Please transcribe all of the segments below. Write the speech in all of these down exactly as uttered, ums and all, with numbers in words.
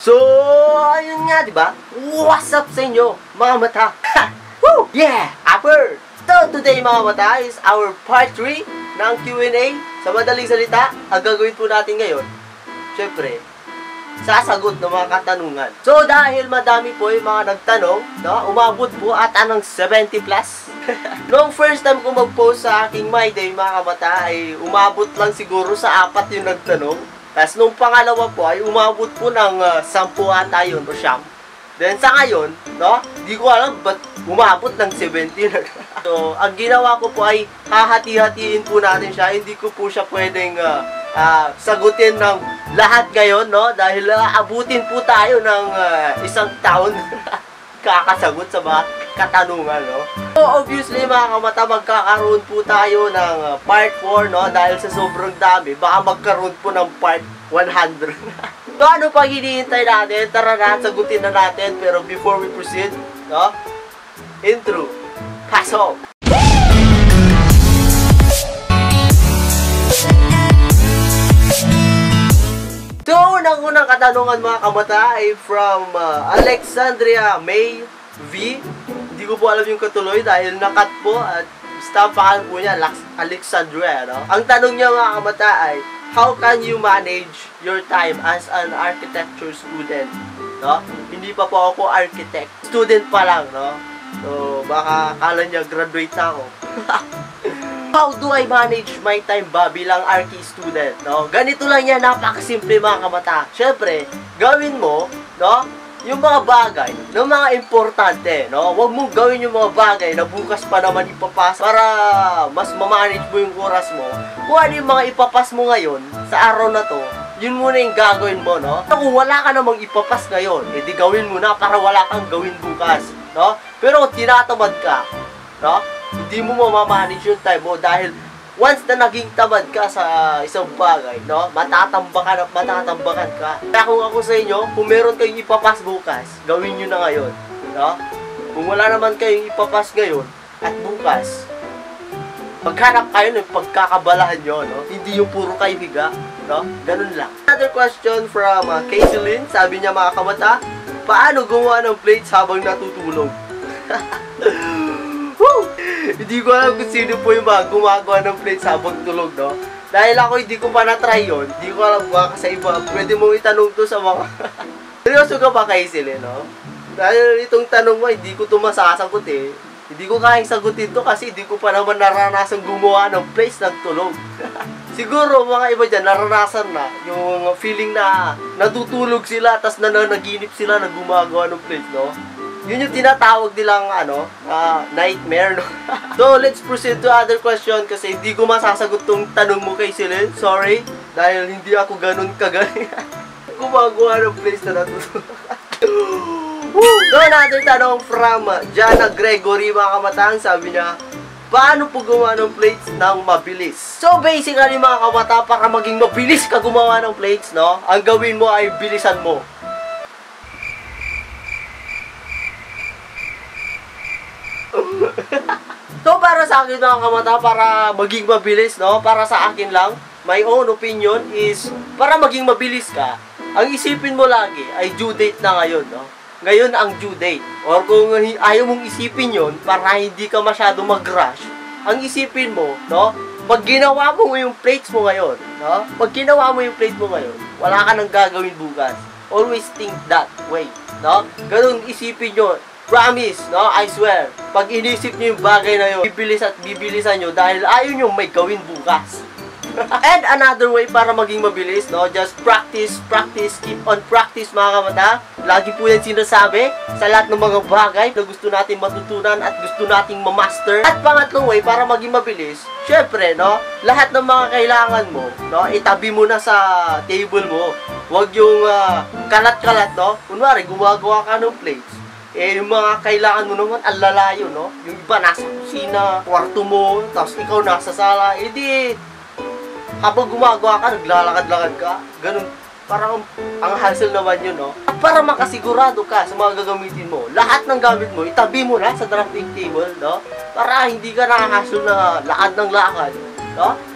So, ayun nga, di ba? What's up sa inyo, mga mata? Woo! Yeah! Upper! So, today, mga mata, is our part three ng Q and A. Sa madaling salita, ang gagawin po natin ngayon, syempre, sasagot ng mga katanungan. So, dahil madami po yung mga nagtanong, no? Umabot po ata ng seventy plus. Noong first time ko mag-post sa aking My Day, mga kamata, ay umabot lang siguro sa apat yung nagtanong. Tapos nung pangalawa po ay umabot po ng uh, sampu ata yun o siyam. Then sa ngayon, no, di ko alam ba't umabot ng seventeen. So, ang ginawa ko po ay hahati-hatiin po natin siya. Hindi ko po siya pwedeng uh, uh, sagutin ng lahat ngayon, no? Dahil uh, abutin po tayo ng uh, isang taon kakasagot sa mga katanungan, no? So, obviously, mga kamata, magkakaroon po tayo ng uh, part four, no? Dahil sa sobrang dami, baka magkaroon po ng part one hundred. So, ano pang hinihintay natin? Tara na, sagutin na natin. Pero before we proceed, no? Intro. Pasok! So, unang-unang katanungan, mga kamata, ay from uh, Alexandria May V. Hindi ko po alam yung katuloy dahil nakat po at stampahan po niya, Alexandria, no? Ang tanong niya, mga kamata, ay how can you manage your time as an architecture student? No? Hindi pa po ako architect. Student pa lang, no? So, baka akala niya graduate na ako. How do I manage my time ba bilang archi student, no? Ganito lang yan, napakasimple, mga kamata. Syempre, gawin mo, no? Yung mga bagay, ng mga importante, no? Huwag mong gawin yung mga bagay na bukas pa naman ipapas para mas ma-manage mo yung oras mo. Kung ano yung mga ipapas mo ngayon, sa araw na to, yun muna yung gagawin mo, no? Kung wala ka namang ipapas ngayon, edi gawin mo na para wala kang gawin bukas, no? Pero kung tinatamad ka, no? Hindi mo mamamanage yung time mo dahil once na naging tamad ka sa isang bagay, no? Matatambakan at matatambakan ka. Kaya kung ako sa inyo, kung meron kayong ipapas bukas, gawin nyo na ngayon, no? Kung wala naman kayong ipapas ngayon at bukas, maghanap kayo ng pagkakabalahan nyo, no? Hindi yung puro kayo higa, no? Ganun lang. Another question from uh, Casey Lynn. Sabi niya, mga kamata, paano gumawa ng plates habang natutulog? Hindi ko alam kung sino po yung mga gumagawa ng plates habang tulog, no? Dahil ako hindi ko pa na-try yun, hindi ko alam baka sa iba. Pwede mong itanong to sa mga... Seryoso ka ba, Kaisil, eh, no? Dahil itong tanong mo, hindi ko to masasagot, eh. Hindi ko kayang sagutin to kasi hindi ko pa naman naranasan gumawa ng plates ng tulog. Siguro, mga iba dyan, naranasan na yung feeling na natutulog sila, tas nananaginip sila na gumagawa ng plates, no? Yun yung tinatawag nilang, ano, uh, nightmare, no? So, let's proceed to other question kasi hindi ko masasagot tong tanong mo kay Silin. Sorry, dahil hindi ako ganun kagaling. Gumagawa ng place na natutulog. So, another tanong from Jana Gregory, mga kamatang. Sabi niya, paano po gumawa ng plates ng mabilis? So, basically, mga kamata, para maging mabilis ka gumawa ng plates, no? Ang gawin mo ay bilisan mo. So, para sa akin, mga kamata, para maging mabilis, no? Para sa akin lang, my own opinion is, para maging mabilis ka, ang isipin mo lagi ay due date na ngayon, no? Ngayon ang due date. Or kung ayaw mong isipin yon para hindi ka masyado mag-rush, ang isipin mo, no? Pag ginawa mo yung plates mo ngayon, no? Pag ginawa mo yung plates mo ngayon, wala ka nang gagawin bukas. Always think that way, no? Ganun isipin nyo. Promise, no? I swear. Pag inisip nyo yung bagay na yun, bibilis at bibilisan nyo dahil ayaw nyo may gawin bukas. And another way para maging mabilis, no? Just practice, practice, keep on practice, mga kamata. Lagi po yan sinasabi sa lahat ng mga bagay na gusto natin matutunan at gusto nating ma-master. At pangatlong way para maging mabilis, syempre, no? Lahat ng mga kailangan mo, no? Itabi mo na sa table mo. Huwag yung uh, kalat-kalat, no? Kunwari, gumagawa ka ng plates. Eh, yung mga kailangan mo naman, ang lalayo, no? Yung iba nasa kusina, kwarto mo, tapos ikaw nasa sala. Eh di, habang gumagawa ka, naglalakad-lakad ka. Ganun, parang ang hassle naman yun, no? At para makasigurado ka sa mga gagamitin mo, lahat ng gamit mo, itabi mo na sa drafting table, no? Para hindi ka nakahassle na lakad ng lakad, no?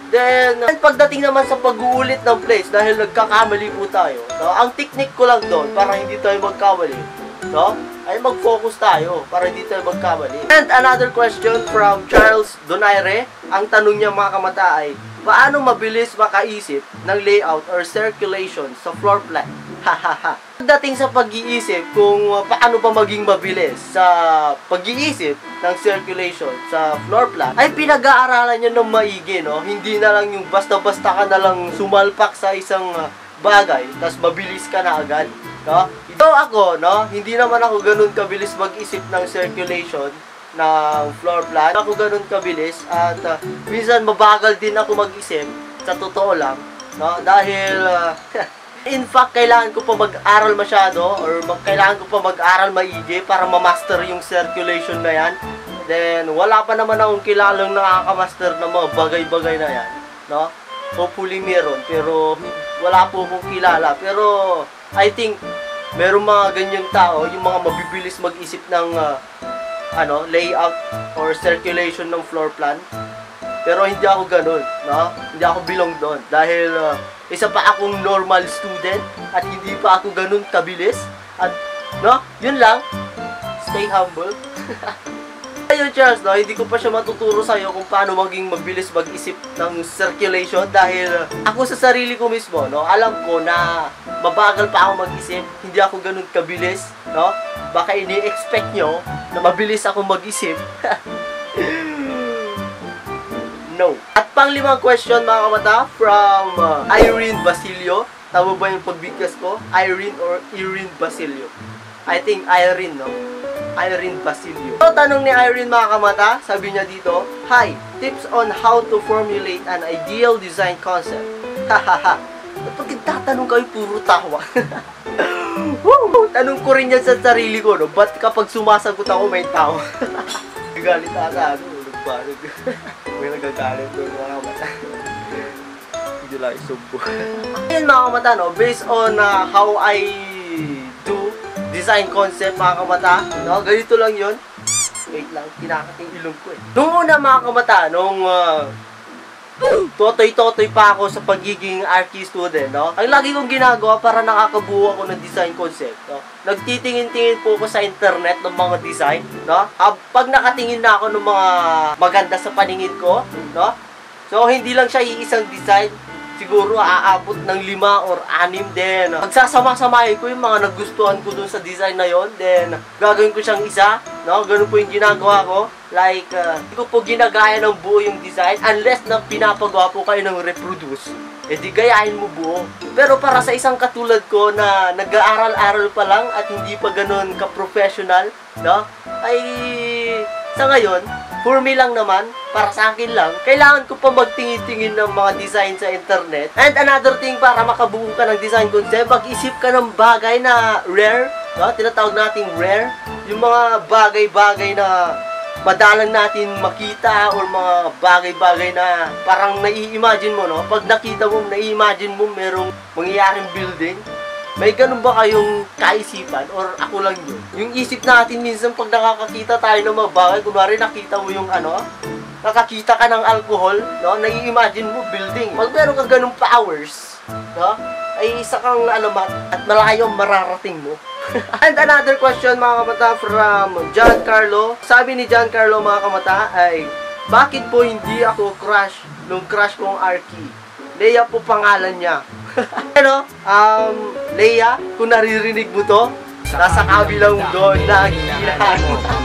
Then, pagdating naman sa pag-uulit ng plays, dahil nagkakamali po tayo, no? Ang technique ko lang doon, para hindi tayo magkamali, no? Ay mag-focus tayo, para hindi tayo magkamali. And another question from Charles Donaire. Ang tanong niya mga kamata ay, paano mabilis makaisip ng layout or circulation sa floor plan? Hahaha. Pagdating sa pag-iisip kung paano pa maging mabilis sa pag-iisip ng circulation sa floor plan, ay pinag-aaralan niya ng maigi, no? Hindi na lang yung basta-basta ka na lang sumalpak sa isang bagay, tas mabilis ka na agad, no? Ito ako, no? Hindi naman ako ganun kabilis mag-isip ng circulation ng floor plan. Ako ganun kabilis at uh, minsan mabagal din ako mag-isip, sa totoo lang, no? Dahil uh, in fact, kailangan ko pa mag-aral masyado or mag kailangan ko pa mag-aral maigi para ma-master yung circulation na yan. Then, wala pa naman akong kilalang nakaka-master ng mga bagay-bagay na yan, no? Hopefully meron, pero wala po akong kilala. Pero, I think, meron mga ganyang tao, yung mga mabibilis mag-isip ng uh, ano, layout or circulation ng floor plan. Pero hindi ako ganun, no? Hindi ako belong doon. Dahil, uh, isa pa akong normal student at hindi pa ako ganun kabilis. At, no? Yun lang. Stay humble. Ayun, Charles, no? Hindi ko pa siya matuturo sa'yo kung paano maging mabilis mag-isip ng circulation. Dahil, uh, ako sa sarili ko mismo, no? Alam ko na mabagal pa ako mag-isip. Hindi ako ganun kabilis, no? Baka ini-expect nyo na mabilis ako mag-isip. No. At panglimang question mga kamata from uh, Irene Basilio. Tama ba yung pagbigkas ko? Irene or Irene Basilio? I think Irene, no? Irene Basilio. So, tanong ni Irene mga kamata, sabi niya dito, hi, tips on how to formulate an ideal design concept. Hahaha. Pag tatanong kayo, puro tawa. Woo! Tanong ko rin yan sa sarili ko, no? Ba't kapag sumasagot ako, may tawa? Galit ata, ano? Nagbarog. May nagagalit doon mga kamata. Hindi lang isumbo. Ayun mga kamata, no? Based on uh, how I do design concept mga kamata, no? Ganito lang yun. Wait lang, kinakating ilong ko eh. Nung una mga kamata, nung uh, totoy-totoy pa ako sa pagiging archi student, no? Ang lagi kong ginagawa para nakakabuo ako ng design concept, no? Nagtitingin-tingin po ako sa internet ng mga design, no? Uh, pag nakatingin na ako ng mga maganda sa paningin ko, no? So, hindi lang siya iisang design. Siguro aabot ng lima or anim din. Pagsasama-samahin ko yung mga nagustuhan ko dun sa design na yon, then gagawin ko siyang isa, no? Ganun po yung ginagawa ko. Like, uh, hindi ko po ginagaya ng buo yung design unless na pinapagawa po kayo ng reproduce. Eh di gayahin mo buo. Pero para sa isang katulad ko na nag-aaral-aral pa lang at hindi pa ganun ka-professional, no? Ay, sa ngayon, for me lang naman, para sa akin lang, kailangan ko pa magtingin-tingin ng mga design sa internet. And another thing, para makabuo ka ng design concept, mag-isip ka ng bagay na rare, no? Tinatawag nating rare. Yung mga bagay-bagay na madalang natin makita or mga bagay-bagay na parang nai-imagine mo, no? Pag nakita mo, nai-imagine mo merong mangyayaring building. May ganun ba kayong kaisipan? Or ako lang yun? Yung isip natin minsan pag nakakakita tayo ng mga bagay, kunwari nakita mo yung ano, nakakita ka ng alcohol, no? Nai-imagine mo building. Pag meron ka ganung powers, no? Ay isa kang alamat at malayo mararating mo. And another question mga kamata from Giancarlo. Sabi ni Giancarlo mga kamata ay, bakit po hindi ako crush nung crush kong Arky? Leia po pangalan niya. Ano? Um, Leia, kung naririnig mo to, nasa kabilang doon na gilahan.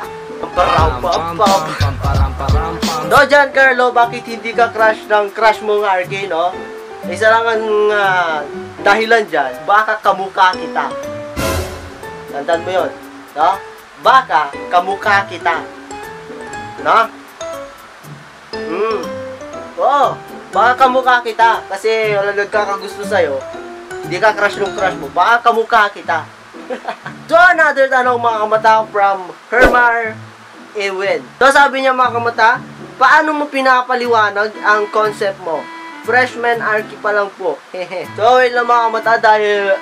No, Giancarlo, bakit hindi ka crush ng crush mong Arky, no? Isa lang ang uh, dahilan dyan, baka kamukha kita. Tandaan mo yun, no? Baka kamukha kita. No? Hmm. Oo. Baka kamukha kita. Kasi wala nagkakagusto sa'yo. Hindi ka crush ng crush mo. Baka kamukha kita. So, another tanong mga kamata from Hermar Ewen. So, sabi niya mga kamata, paano mo pinapaliwanag ang concept mo? Freshman Arky pa lang po. So, wait lang mga kamata dahil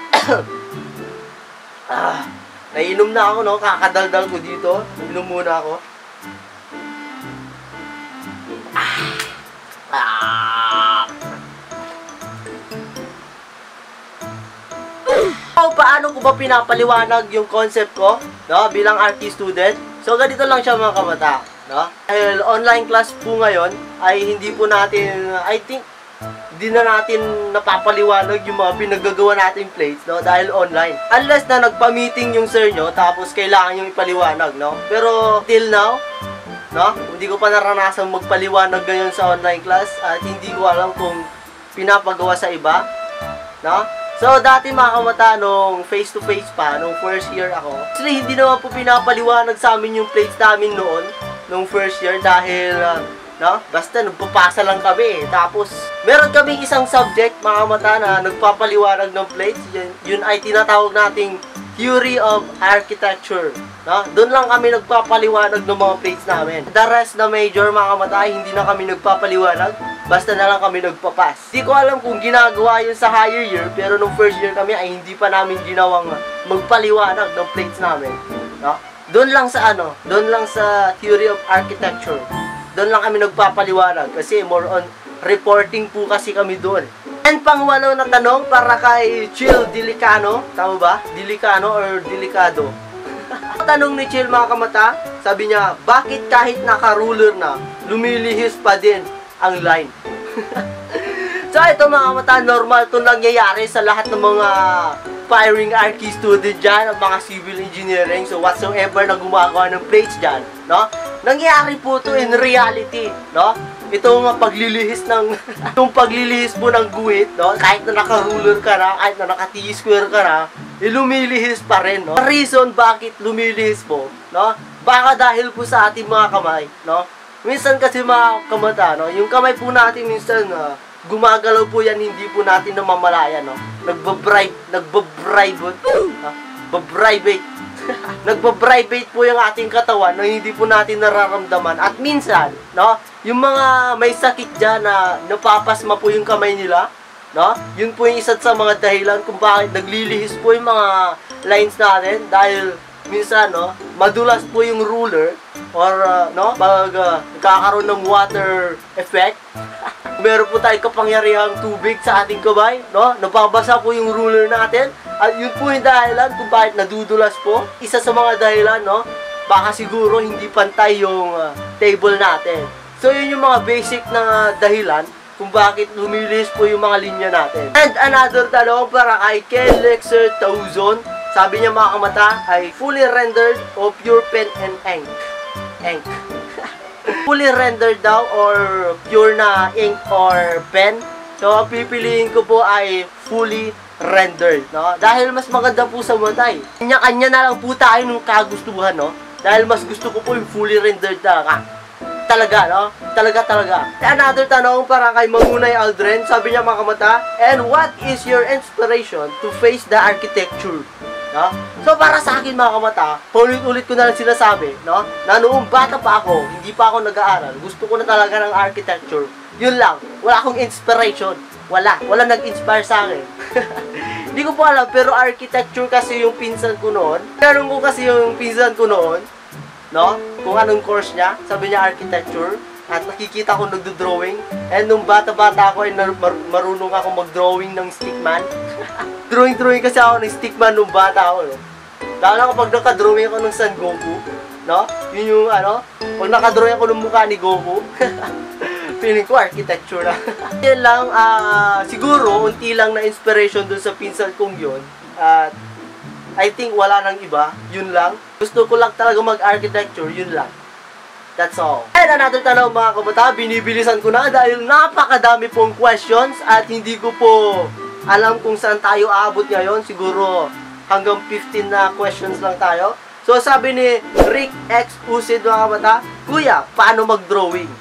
ah, nainom na ako, no? Kakadaldal ko dito. Inom muna ako. Ah. Ah. paano ko ba pinapaliwanag yung concept ko, no, bilang R T student? So, ganito lang siya mga kabata, no? Dahil online class po ngayon, ay hindi po natin, I think, di na natin napapaliwanag yung mga pinagagawa nating plates, no? Dahil online. Unless na nagpa-meeting yung sir nyo, tapos kailangan yung ipaliwanag, no? Pero, till now, no? Hindi ko pa naranasan magpaliwanag ngayon sa online class at hindi ko alam kung pinapagawa sa iba, no? So, dati mga kamata, nung face-to-face pa, nung first year ako, actually, hindi naman po pinapaliwanag sa amin yung plates namin noon, nung first year, dahil, uh, no? Basta nagpapasa lang kami eh. Tapos, meron kaming isang subject, mga kamata, na nagpapaliwanag ng plates. Yun, yun ay tinatawag nating Theory of Architecture, no? Doon lang kami nagpapaliwanag ng mga plates namin. The rest na major, mga kamata, hindi na kami nagpapaliwanag. Basta na lang kami nagpapas. Hindi ko alam kung ginagawa yun sa higher year, pero nung first year kami ay hindi pa namin ginawang magpaliwanag ng plates namin, no? Doon lang sa ano, doon lang sa Theory of Architecture. Doon lang kami nagpapaliwanag kasi more on reporting po kasi kami doon. And pangwalo na tanong para kay Chill Dilicano, tama ba? Dilicano or Delicado? Tanong ni Chill mga kamata, sabi niya, bakit kahit naka-ruler na, lumilihis pa din ang line? So ito mga kamata, normal ito nangyayari sa lahat ng mga aspiring archi student dyan, mga civil engineering, so whatsoever na gumagawa ng plates dyan, no? Nangyayari po ito in reality, no? Ito nga paglilihis ng, itong paglilihis po ng guhit, no? Kahit na naka-ruler ka na, kahit na naka-T-square ka na, eh, lumilihis pa rin, no? The reason bakit lumilihis po, no? Baka dahil po sa ating mga kamay, no? Minsan kasi mga kamata, no? Yung kamay po natin minsan, uh, gumagalaw po yan, hindi po natin namamalayan, no? Nagbabribe, nagbabribe, no? Babribate. Nagbabribate po yung ating katawan na hindi po natin nararamdaman. At minsan, no? Yung mga may sakit dyan na napapasma po yung kamay nila, no? Yun po yung isa sa mga dahilan kung bakit naglilihis po yung mga lines natin dahil minsan, no, madulas po yung ruler or, uh, no, pag uh, nagkakaroon ng water effect, meron po tayong kapangyarihang tubig sa ating kamay, no, nababasa po yung ruler natin, at yun po yung dahilan kung bakit nadudulas po. Isa sa mga dahilan, no, baka siguro hindi pantay yung uh, table natin. So, yun yung mga basic na dahilan kung bakit lumilihis po yung mga linya natin. And another tanong para kay Ken Lexer Tauzon. Sabi niya mga kamata ay fully rendered o pure pen and ink. Ink. Fully rendered daw or pure na ink or pen. So, ang pipiliin ko po ay fully rendered, no? Dahil mas maganda po sa mata eh. Kanya-kanya na lang po tayo ng kagustuhan, no? Dahil mas gusto ko po yung fully rendered talaga. Talaga, no? Talaga, talaga. Another tanong para kay Mangunay Aldren. Sabi niya mga kamata, and what is your inspiration to face the architecture? No? So, para sa akin mga kamata, ulit-ulit ko na lang sinasabi, no? Na noong bata pa ako, hindi pa ako nag-aaral, gusto ko na talaga ng architecture. Yun lang. Wala akong inspiration. Wala. Wala nag-inspire sa akin. Hindi ko po alam, pero architecture kasi yung pinsan ko noon. Meron ko kasi yung pinsan ko noon, no? Kung anong course niya, sabi niya architecture. At nakikita ko nagdo-drawing. And nung bata-bata ako, ay mar marunong ako mag-drawing ng stickman. Drawing-drawing kasi ako ng stickman nung bata ako, no? Lalo na kapag naka-drawing ako ng Son Goku, no? Yun yung ano, pag naka-drawing ako ng mukha ni Goku, feeling ko architecture na. Yan lang, uh, siguro, unti lang na inspiration dun sa pinsan kong yun. At I think wala nang iba, yun lang. Gusto ko lang talaga mag-architecture, yun lang. That's all. And another tanong mga kabata, binibilisan ko na dahil napakadami pong questions at hindi ko po alam kung saan tayo aabot ngayon. Siguro hanggang fifteen na questions lang tayo. So sabi ni Rick X Usid mga kabata, Kuya, paano mag-drawing?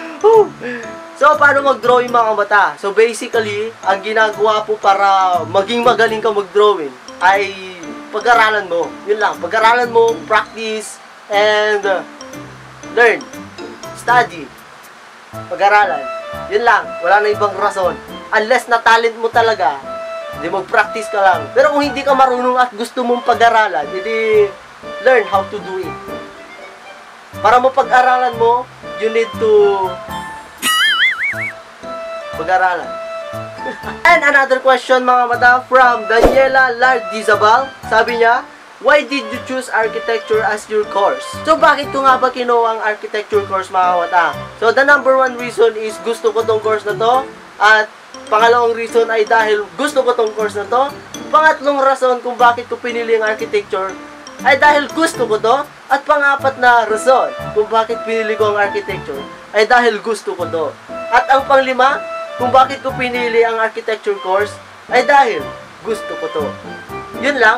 So paano mag-drawing mga kabata? So basically, ang ginagawa po para maging magaling ka mag-drawing ay pag-aralan mo. Yun lang, pag-aralan mo, practice, and uh, learn, study, pag-aralan. Yun lang, wala na ibang rason. Unless na talent mo talaga, hindi mag-practice ka lang. Pero kung hindi ka marunong at gusto mong pag-aralan, hindi learn how to do it. Para mapag-aralan mo, you need to pag-aralan. And another question mga mata from Daniela Lardizabal. Sabi niya, why did you choose architecture as your course? So bakit ko nga ba kinuha ang architecture course mga mata? So the number one reason is gusto ko tong course na to. At pangalawang reason ay dahil gusto ko tong course na to. Pangatlong rason kung bakit ko pinili ang architecture ay dahil gusto ko to. At pangapat na rason kung bakit pinili ko ang architecture ay dahil gusto ko to. At ang panglima kung bakit ko pinili ang architecture course ay dahil gusto ko to. Yun lang.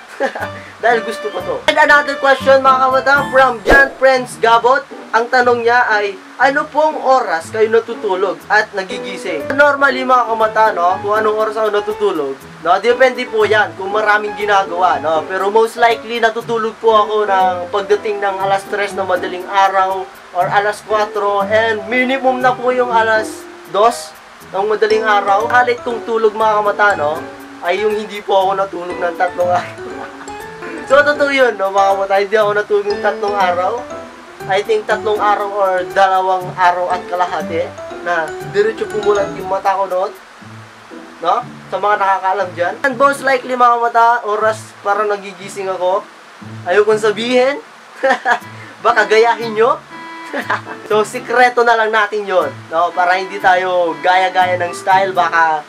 Dahil gusto ko to. And another question mga kamata from John Prince Gabot. Ang tanong niya ay, ano pong oras kayo natutulog at nagigising? Normally mga kamata, no, kung anong oras ako natutulog, no, depende po yan kung maraming ginagawa, no. Pero most likely natutulog po ako ng pagdating ng alas tres na madaling araw or alas kwatro, and minimum na po yung alas dos ng madaling araw. Halit kong tulog mga kamata, no, ay yung hindi po ako natulog ng tatlong araw. So totoo yun, no, mga kamata, hindi ako natulog ng tatlong araw. I think tatlong araw or dalawang araw at kalahati na diretso pumulat yung mata ko noon, no? Sa mga nakakaalam dyan. And most likely mga mata, oras para nagigising ako, ayokong sabihin. Baka gayahin nyo. So sikreto na lang natin yon, no? Para hindi tayo gaya-gaya ng style, baka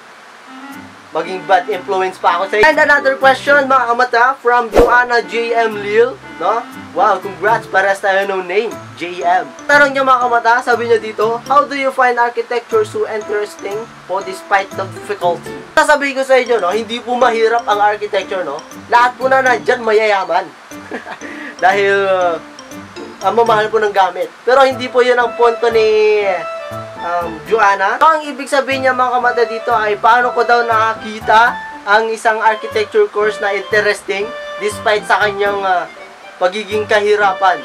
maging bad influence pa ako sa inyo. And another question mga kamata from Joanna J M Lil, no? Wow, congrats, pares tayo ng name, J M. Tanong niya mga kamata, sabi niya dito, how do you find architecture so interesting po despite the difficulty? Sasabihin ko sa inyo, no, hindi po mahirap ang architecture, no? Lahat po na nandyan mayayaman. Dahil uh, ang mamahal po ng gamit. Pero hindi po yun ang punto ni um, Joanna. So, ang ibig sabihin niya mga kamata dito ay paano ko daw nakakita ang isang architecture course na interesting despite sa kanyang uh, pagiging kahirapan.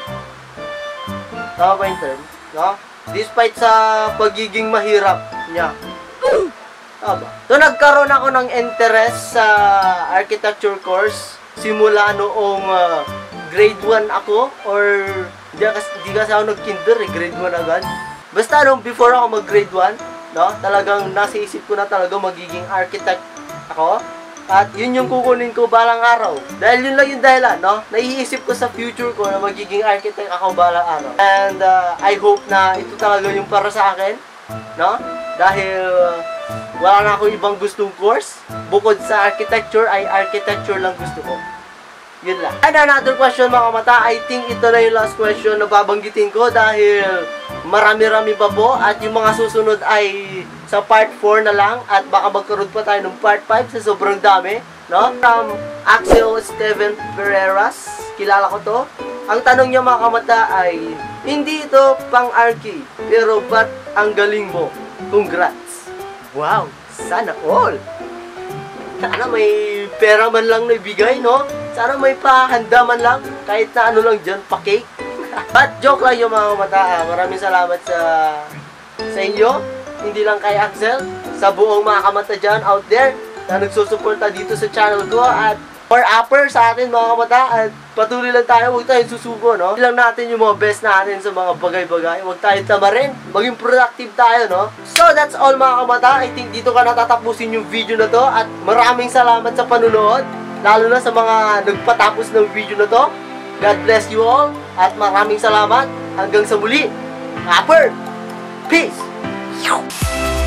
Tama ba yung term? No? Despite sa pagiging mahirap niya. Tama. So, nagkaroon ako ng interest sa architecture course simula noong uh, grade one ako, or di kasi, di kasi ako nag-kinder eh, grade one agad. Basta nung before ako mag-grade one, no, talagang nasa isip ko na talaga magiging architect ako. At yun yung kukunin ko balang araw. Dahil yun lang yung dahilan, no? Naiisip ko sa future ko na magiging architect ako balang araw. And uh, I hope na ito talaga yung para sa akin, no? Dahil uh, wala na akong ibang gustong course. Bukod sa architecture, ay architecture lang gusto ko. Yun lang. And another question mga mata, I think ito na yung last question na babanggitin ko dahil marami-rami pa po at yung mga susunod ay sa part four na lang at baka magkaroon pa tayo ng part five sa sobrang dami, no? From Axel Steven Pereiras, kilala ko to. Ang tanong niya mga kamata ay, hindi ito pang-archi, pero ba't ang galing mo? Congrats! Wow! Sana all! Sana may pera man lang na ibigay, no? Sana may pahanda man lang, kahit na ano lang dyan, pa-cake. But joke lang yung mga mata. Maraming salamat sa sa inyo. Hindi lang kay Axel, sa buong mga kamata dyan out there na nagsusuporta dito sa channel ko. At for upper sa atin mga kamata, at patuloy lang tayo, huwag tayong susuko, no? Ilang natin yung mga best natin sa mga bagay-bagay. Huwag tayo tamarin, maging productive tayo, no? So that's all mga kamata. I think dito ka natatapusin yung video na to. At maraming salamat sa panunood, lalo na sa mga nagpatapos ng video na to. God bless you all, at maraming salamat. Hanggang sa muli. Upper! Peace!